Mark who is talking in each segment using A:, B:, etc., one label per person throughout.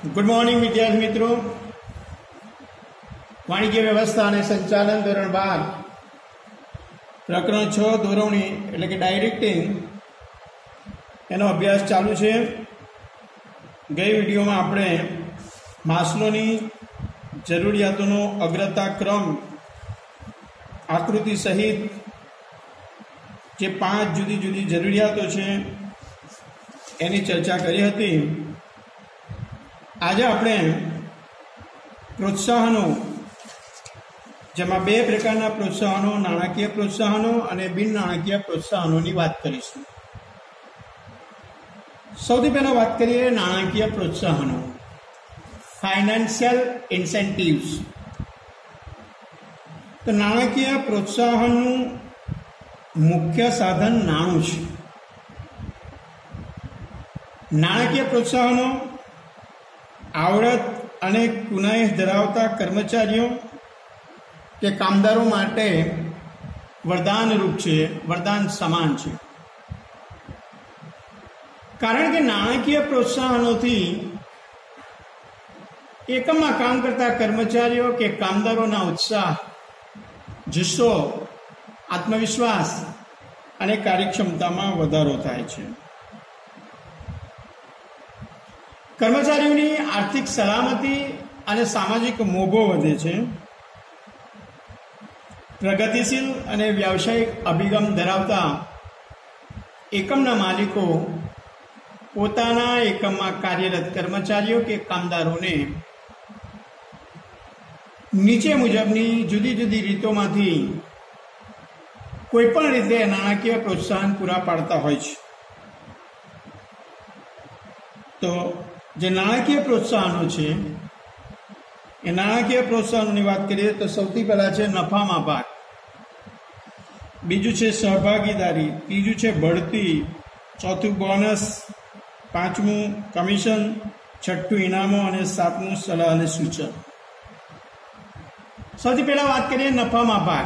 A: Good morning विद्यार्थी मित्रों। वाणिज्य व्यवस्था और संचालन धोरण 12 प्रकरण 6 धोरणी એટલે કે ડાયરેક્ટિંગ એનો અભ્યાસ ચાલુ છે। ગઈ વિડીયોમાં આપણે માસ્લોની જરૂરિયાતોનો અગ્રતા ક્રમ આકૃતિ સહિત જે 5 જુદી જુદી જરૂરિયાતો છે એની ચર્ચા કરી હતી। આજે આપણે પ્રોત્સાહનો જેમાં બે પ્રકારના પ્રોત્સાહનો નાણાકીય પ્રોત્સાહનો અને બિન નાણાકીય પ્રોત્સાહનોની વાત કરીશું। સૌથી પહેલા વાત કરીએ નાણાકીય પ્રોત્સાહનો, ફાઇનાન્શિયલ ઇન્સેન્ટિવ્સ। તો નાણાકીય પ્રોત્સાહનનું મુખ્ય સાધન નાણું છે। નાણાકીય પ્રોત્સાહનો આવડત અને કુનાઈહ ધરાવતા કર્મચારીઓ કે કામદારો માટે વરદાન રૂપ છે, વરદાન સમાન છે। કારણ કે નાણાકીય પ્રોત્સાહનોથી એકમમાં કામ કરતા કર્મચારીઓ કે કામદારોના ઉત્સાહ, જુસ્સો, આત્મવિશ્વાસ અને કાર્યક્ષમતામાં વધારો થાય છે। કર્મચારીઓની આર્થિક સલામતી અને સામાજિક મોભો વધે છે। પ્રગતિશીલ અને વ્યાવસાયિક અભિગમ ધરાવતા એકમના માલિકો પોતાના એકમમાં કાર્યરત કર્મચારીઓ કે કામદારોને નીચે મુજબની જુદી જુદી રીતોમાંથી કોઈપણ રીતે નાણાકીય પ્રોત્સાહન પૂરા પાડતા હોય છે। તો જે નાણાકીય પ્રોત્સાહનો છે એ નાણાકીય પ્રોત્સાહનોની વાત કરીએ તો સૌથી પહેલા છે નફામાં ભાગ, બીજું છે સહભાગીદારી, ત્રીજું છે બઢતી, ચોથું બોનસ, પાંચમું કમિશન, છઠ્ઠું ઇનામો અને સાતમું સલાહ અને સૂચન। સૌથી પહેલા વાત કરીએ નફામાં ભાગ।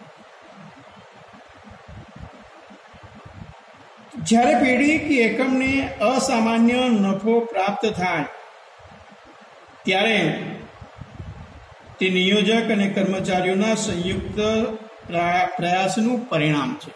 A: જ્યારે પેઢી કે એકમને અસામાન્ય નફો પ્રાપ્ત થાય ત્યારે તે નિયોજક અને કર્મચારીઓના સંયુક્ત પ્રયાસનું પરિણામ છે।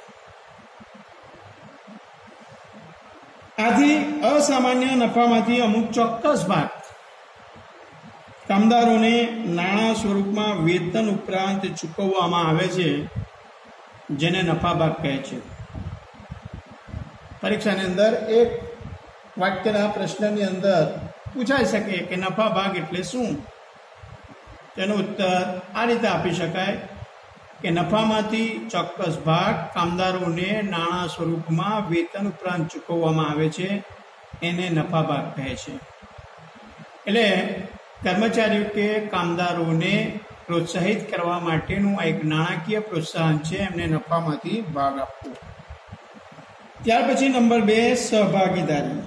A: આથી અસામાન્ય નફામાંથી અમુક ચોક્કસ ભાગ કામદારોને નાણાં સ્વરૂપમાં વેતન ઉપરાંત ચૂકવવામાં આવે છે, જેને નફા ભાગ કહે છે। પરીક્ષાની અંદર એક વાક્યના પ્રશ્નની અંદર પૂછાઈ શકે કે નફા ભાગ એટલે શું? તેનો ઉત્તર આ રીતે આપી શકાય કે નફામાંથી ચોક્કસ ભાગ કામદારોને નાણાં સ્વરૂપમાં વેતન ઉપરાંત ચૂકવવામાં આવે છે, એને નફા ભાગ કહે છે। એટલે કર્મચારીઓ કે કામદારોને પ્રોત્સાહિત કરવા માટેનું એક નાણાકીય પ્રોત્સાહન છે, એમને નફામાંથી ભાગ આપવો। ત્યાર પછી નંબર 2 સહભાગીદારી।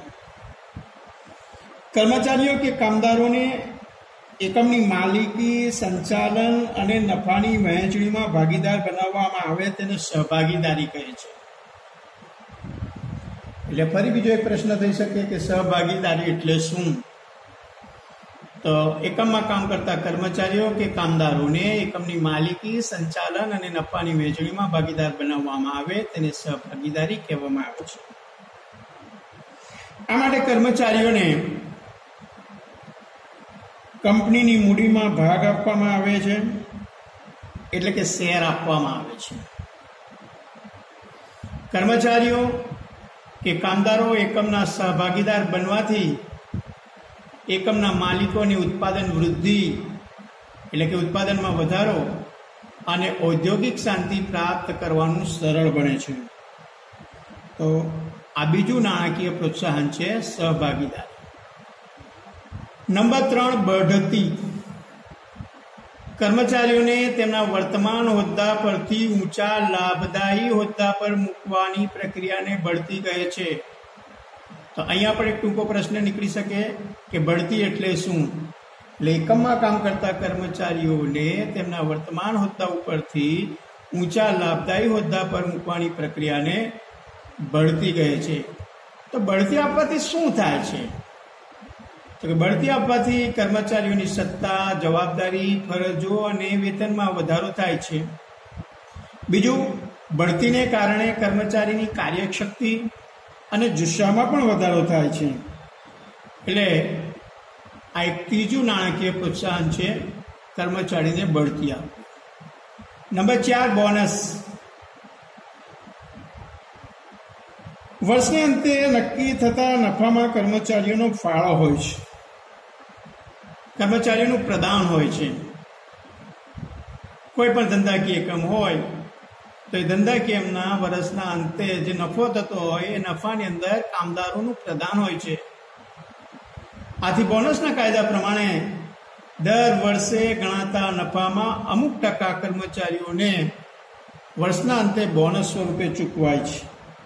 A: કર્મચારીઓ કે કામદારોને એકમની માલિકી, સંચાલન અને નફાની વહેંચણીમાં ભાગીદાર બનાવવામાં આવે તેને સહભાગીદારી કહે છે। એટલે ફરી બીજો એક પ્રશ્ન થઈ શકે કે સહભાગીદારી એટલે શું? તો એકમમાં કામ કરતા કર્મચારીઓ કે કામદારોને એકમની માલિકી, સંચાલન અને નફાની વહેંચણીમાં ભાગીદાર બનાવવામાં આવે તેને સહભાગીદારી કહેવામાં આવે છે। આ માટે કર્મચારીઓને કંપનીની મૂડીમાં ભાગ આપવામાં આવે છે, એટલે કે શેર આપવામાં આવે છે। કર્મચારીઓ કે કામદારો એકમના સહભાગીદાર બનવાથી એકમના માલિકોની ઉત્પાદન વૃદ્ધિ એટલે કે ઉત્પાદનમાં વધારો અને ઔદ્યોગિક શાંતિ પ્રાપ્ત કરવાનું સરળ બને છે। તો આ બીજું નાણાકીય પ્રોત્સાહન છે, સહભાગીદારી। નંબર 3 બઢતી। કર્મચારીઓને તેમના વર્તમાન હોદ્દા પરથી ઊંચા લાભદાયી હોદ્દા પર મૂકવાની પ્રક્રિયાને બઢતી કહે છે। તો અહીંયા પણ એક ટૂંકો પ્રશ્ન નીકળી શકે કે બઢતી એટલે શું? એટલે એકમમાં કામ કરતા કર્મચારીઓને તેમના વર્તમાન હોદ્દા ઉપરથી ઊંચા લાભદાયી હોદ્દા પર મૂકવાની પ્રક્રિયાને બઢતી કહે છે। તો બઢતી આપવાથી શું થાય છે? તો કે બઢતી આપવાથી કર્મચારીઓની સત્તા, જવાબદારી, ફરજો અને વેતનમાં વધારો થાય છે. બીજું, બઢતીને કારણે કર્મચારીની કાર્યશક્તિ અને જુસ્સામાં પણ વધારો થાય છે. એટલે આ એક ત્રીજું નાણાકીય પ્રોત્સાહન છે, કર્મચારીને બઢતી આપવી. Number 4, bonus. વર્ષને અંતે નક્કી થતા નફામાં કર્મચારીઓનો ફાળો હોય છે, કર્મચારીઓનું પ્રદાન હોય છે. કોઈ પણ ધંધાકીય એકમ હોય તો એ ધંધાકીય એકમના વર્ષના અંતે જે નફો થતો હોય એ નફાની અંદર કામદારોનું પ્રદાન હોય છે. આથી બોનસના કાયદા પ્રમાણે દર વર્ષે ગણાતા નફામાં અમુક ટકા કર્મચારીઓને વર્ષના અંતે બોનસ સ્વરૂપે ચૂકવાય છે,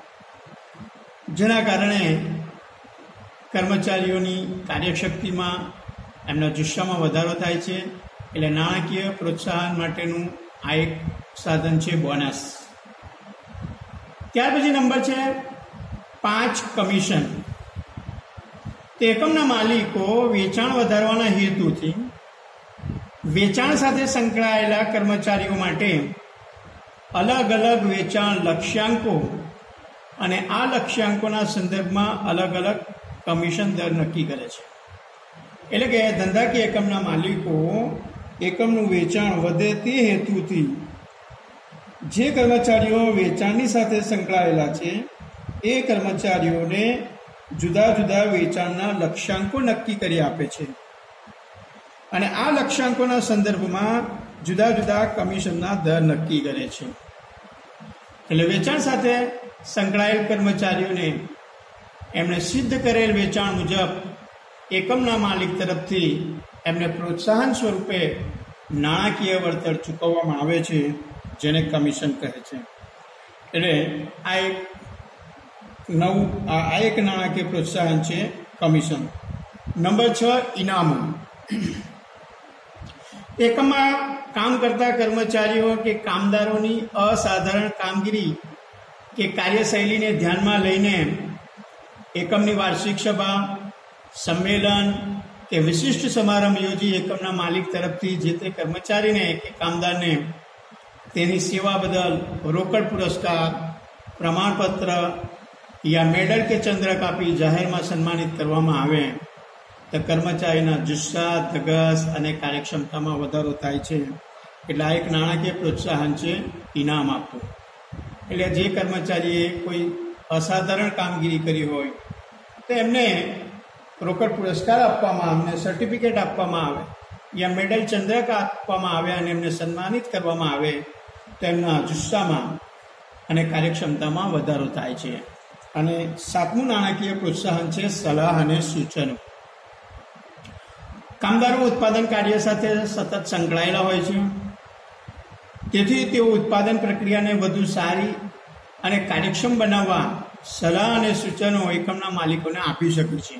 A: જેના કારણે કર્મચારીઓની કાર્યશક્તિમાં, એમના જુસ્સામાં વધારો થાય છે. એટલે નાણાકીય પ્રોત્સાહન માટેનું આ એક સાધન છે બોનસ. ત્યાર પછી નંબર છે 5, કમિશન. તે એકમના માલિકો વેચાણ વધારવાના હેતુથી વેચાણ સાથે સંકળાયેલા કર્મચારીઓ માટે અલગ અલગ વેચાણ લક્ષ્યાંકો અને આ લક્ષ્યાંકોના સંદર્ભમાં અલગ અલગ કમિશન દર નક્કી કરે છે. એટલે કે ધંધાકીય એકમના માલિકો એકમનું વેચાણ વધે તે હેતુથી જે કર્મચારીઓ વેચાણની સાથે સંકળાયેલા છે એ કર્મચારીઓને જુદા જુદા વેચાણના લક્ષ્યાંકો નક્કી કરી આપે છે અને આ લક્ષ્યાંકોના સંદર્ભમાં જુદા જુદા કમિશનના દર નક્કી કરે છે. એટલે વેચાણ સાથે સંકળાયેલ કર્મચારીઓને એમણે સિદ્ધ કરેલ વેચાણ મુજબ એકમના માલિક તરફથી એમને પ્રોત્સાહન સ્વરૂપે નાણાકીય વળતર ચૂકવવામાં આવે છે, જેને કમિશન કહે છે. એટલે આ એક નાણાકીય પ્રોત્સાહન છે, કમિશન. નંબર 6, ઇનામો. એકમમાં કામ કરતા કર્મચારીઓ કે કામદારોની અસાધારણ કામગીરી કે કાર્યશૈલીને ધ્યાનમાં લઈને એકમની વાર્ષિક સભા, સંમેલન કે વિશિષ્ટ સમારંભ યોજી એકમના માલિક તરફથી જે તે કર્મચારીને કે કામદારને તેની સેવા બદલ રોકડ પુરસ્કાર, પ્રમાણપત્ર યા મેડલ કે ચંદ્રક આપી જાહેરમાં સન્માનિત કરવામાં આવે તો કર્મચારીના જુસ્સા, ધગસ અને કાર્યક્ષમતામાં વધારો થાય છે. એટલે આ એક નાણાકીય પ્રોત્સાહન છે, ઇનામ આપવું. એટલે જે કર્મચારીએ કોઈ અસાધારણ કામગીરી કરી હોય તો એમને રોકડ પુરસ્કાર આપવામાં આવે, સર્ટિફિકેટ આપવામાં આવે યા મેડલ, ચંદ્રક આપવામાં આવે અને એમને સન્માનિત કરવામાં આવે તો એમના જુસ્સામાં અને કાર્યક્ષમતામાં વધારો થાય છે. અને 7મું નાણાકીય પ્રોત્સાહન છે, સલાહ અને સૂચનો. કામદારો ઉત્પાદન કાર્ય સાથે સતત સંકળાયેલા હોય છે, તેથી તેઓ ઉત્પાદન પ્રક્રિયાને વધુ સારી અને કાર્યક્ષમ બનાવવા સલાહ અને સૂચનો એકમના માલિકોને આપી શકે છે.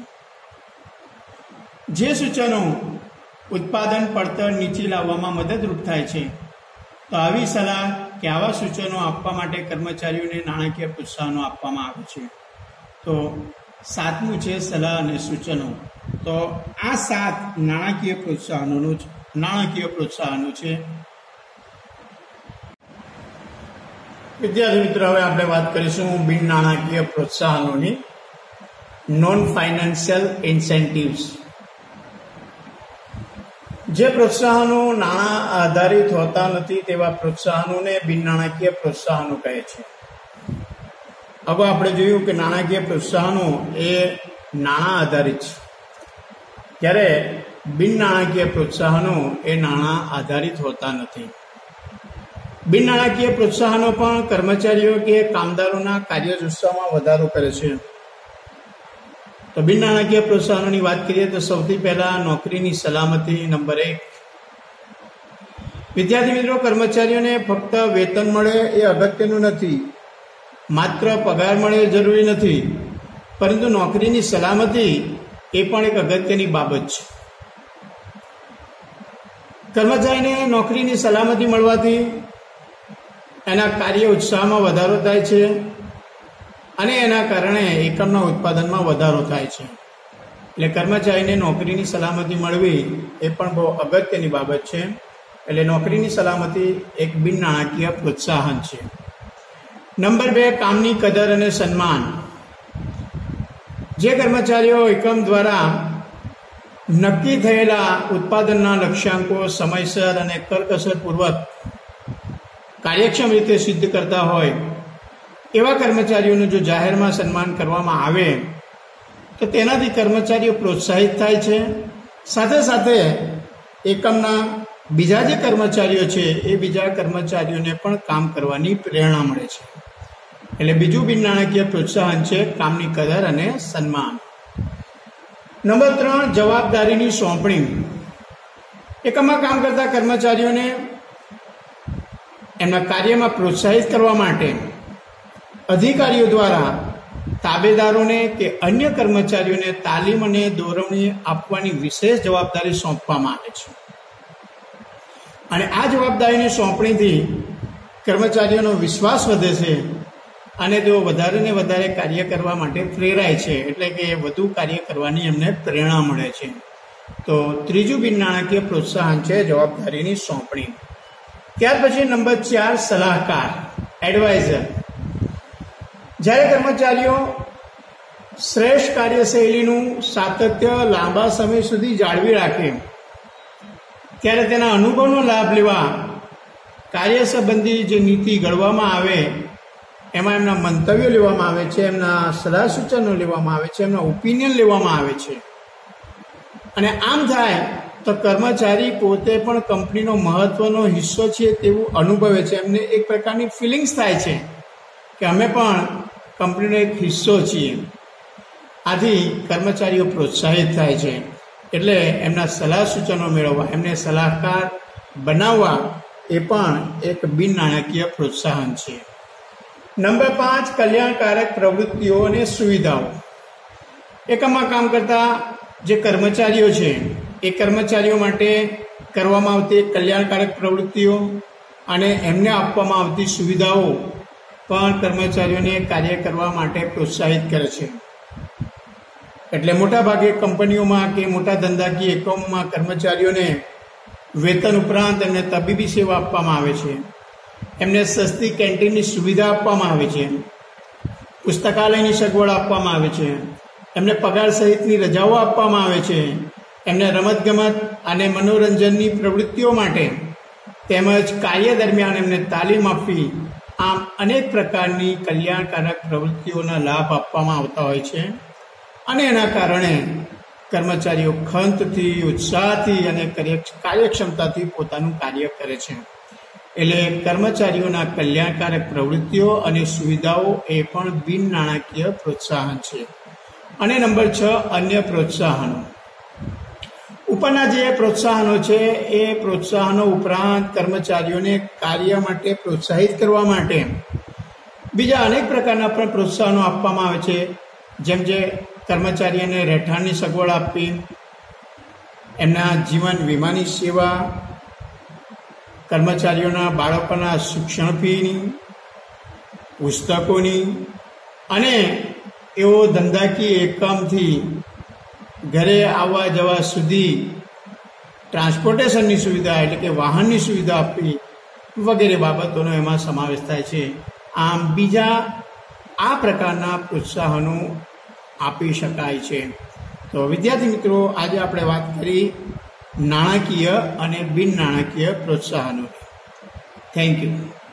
A: જે સૂચનો ઉત્પાદન પડતર નીચે લાવવામાં મદદરૂપ થાય છે તો આવી સલાહ કે આવા સૂચનો આપવા માટે કર્મચારીઓને નાણાકીય પ્રોત્સાહનો આપવામાં આવે છે. તો 7મું છે સલાહ અને સૂચનો. તો આ 7 નાણાકીય પ્રોત્સાહનો છે. વિદ્યાર્થી મિત્રો, હવે આપણે વાત કરીશું બિન નાણાકીય પ્રોત્સાહનોની, નોન ફાઇનાન્શિયલ ઇન્સેન્ટિવ્સ. જે પ્રોત્સાહનો નાણાં આધારિત હોતા નથી તેવા પ્રોત્સાહનોને બિન નાણાકીય પ્રોત્સાહનો કહે છે. હવે આપણે જોયું કે નાણાકીય પ્રોત્સાહનો એ નાણાં આધારિત છે, જ્યારે બિન નાણાકીય પ્રોત્સાહનો એ નાણાં આધારિત હોતા નથી. બિન નાણાકીય પ્રોત્સાહનો પણ કર્મચારીઓ કે કામદારોના કાર્ય જુસ્સામાં વધારો કરે છે. તો બિન નાણાકીય પ્રોત્સાહનોની વાત કરીએ તો સૌથી પહેલા નોકરીની સલામતી, નંબર 1. વિદ્યાર્થી મિત્રો, કર્મચારીઓને ફક્ત વેતન મળે એ અગત્યનું નથી, માત્ર પગાર મળે એ જરૂરી નથી, પરંતુ નોકરીની સલામતી એ પણ એક અગત્યની બાબત છે. કર્મચારીને નોકરીની સલામતી મળવાથી એના કાર્ય ઉત્સાહમાં વધારો થાય છે અને એના કારણે એકમના ઉત્પાદનમાં વધારો થાય છે. એટલે કર્મચારીને નોકરીની સલામતી મળવી એ પણ બહુ અગત્યની બાબત છે. એટલે નોકરીની સલામતી એક બિન નાણાકીય પ્રોત્સાહન છે. નંબર 2, કામની કદર અને સન્માન. જે કર્મચારીઓ એકમ દ્વારા નક્કી થયેલા ઉત્પાદનના લક્ષ્યાંકો સમયસર અને કરકસરપૂર્વક કાર્યક્ષમ રીતે સિદ્ધ કરતા હોય એવા કર્મચારીઓનું જો જાહેરમાં સન્માન કરવામાં આવે તો તેનાથી કર્મચારીઓ પ્રોત્સાહિત થાય છે. સાથે સાથે એકમના બીજા જે કર્મચારીઓ છે એ બીજા કર્મચારીઓને પણ કામ કરવાની પ્રેરણા મળે છે. એટલે બીજું બિન નાણાકીય પ્રોત્સાહન છે કામની કદર અને સન્માન. નંબર 3, જવાબદારીની સોંપણી. એકમમાં કામ કરતા કર્મચારીઓને એમના કાર્યમાં પ્રોત્સાહિત કરવા માટે અધિકારીઓ દ્વારા તાબેદારોને કે અન્ય કર્મચારીઓને તાલીમ અને દોરવણી આપવાની વિશેષ જવાબદારી સોંપવામાં આવે છે. અને આ જવાબદારીની સોંપણીથી કર્મચારીઓનો વિશ્વાસ વધે છે અને તેઓ વધારે ને વધારે કાર્ય કરવા માટે પ્રેરાય છે. એટલે કે વધુ કાર્ય કરવાની એમને પ્રેરણા મળે છે. તો ત્રીજું બિન નાણાકીય પ્રોત્સાહન છે જવાબદારીની સોંપણી. ત્યાર પછી નંબર 4, સલાહકાર, એડવાઇઝર. જ્યારે કર્મચારીઓ શ્રેષ્ઠ કાર્યશૈલીનું સાતત્ય લાંબા સમય સુધી જાળવી રાખે ત્યારે તેના અનુભવનો લાભ લેવા કાર્ય સંબંધી જે નીતિ ઘડવામાં આવે એમાં એમના મંતવ્યો લેવામાં આવે છે, એમના સલાહ સૂચનો લેવામાં આવે છે, એમના ઓપિનિયન લેવામાં આવે છે. અને આમ થાય તો કર્મચારી પોતે પણ કંપનીનો મહત્વનો હિસ્સો છે તેવું અનુભવે છે. એમને એક પ્રકારની ફિલિંગ્સ થાય છે કે અમે પણ કંપનીનો એક હિસ્સો છીએ. આથી કર્મચારીઓ પ્રોત્સાહિત થાય છે. એટલે એમના સલાહ સૂચનો મેળવવા, એમને સલાહકાર બનાવવા એ પણ એક બિન નાણાકીય પ્રોત્સાહન છે. નંબર 5, કલ્યાણકારક પ્રવૃત્તિઓ અને સુવિધાઓ. એકમમાં કામ કરતા જે કર્મચારીઓ છે એ કર્મચારીઓ માટે કરવામાં આવતી કલ્યાણકારક પ્રવૃત્તિઓ અને એમને આપવામાં આવતી સુવિધાઓ પણ કર્મચારીઓને કાર્ય કરવા માટે પ્રોત્સાહિત કરે છે. એટલે મોટાભાગે કંપનીઓમાં કે મોટા ધંધાકીય એકમોમાં કર્મચારીઓને વેતન ઉપરાંત એમને તબીબી સેવા આપવામાં આવે છે, એમને સસ્તી કેન્ટીનની સુવિધા આપવામાં આવે છે, પુસ્તકાલયની સગવડ આપવામાં આવે છે, એમને પગાર સહિતની રજાઓ આપવામાં આવે છે, એમને રમતગમત અને મનોરંજનની પ્રવૃત્તિઓ માટે તેમજ કાર્ય દરમિયાન એમને તાલીમ આપવી, આમ અનેક પ્રકારની કલ્યાણકારક પ્રવૃત્તિઓના લાભ આપવામાં આવતા હોય છે. અને એના કારણે કર્મચારીઓ ખંતથી, ઉત્સાહથી અને કાર્યક્ષમતાથી પોતાનું કાર્ય કરે છે. એટલે કર્મચારીઓના કલ્યાણકારક પ્રવૃત્તિઓ અને સુવિધાઓ એ પણ બિન નાણાકીય પ્રોત્સાહન છે. અને નંબર 6, અન્ય પ્રોત્સાહનો. ઉપરના જે પ્રોત્સાહનો છે એ પ્રોત્સાહનો ઉપરાંત કર્મચારીઓને કાર્ય માટે પ્રોત્સાહિત કરવા માટે બીજા અનેક પ્રકારના પણ પ્રોત્સાહનો આપવામાં આવે છે. જેમ જે કર્મચારીઓને રહેઠાણની સગવડ આપવી, એમના જીવન વીમાની સેવા, કર્મચારીઓના બાળકોના શિક્ષણ ફીની, પુસ્તકોની અને એવો ધંધાકીય એકમથી ઘરે આવવા જવા સુધી ટ્રાન્સપોર્ટેશનની સુવિધા એટલે કે વાહનની સુવિધા આપવી વગેરે બાબતોનો એમાં સમાવેશ થાય છે. આમ બીજા આ પ્રકારના પ્રોત્સાહનો આપી શકાય છે. તો વિદ્યાર્થી મિત્રો, આજે આપણે વાત કરી નાણાકીય અને બિન નાણાકીય પ્રોત્સાહનો. Thank you.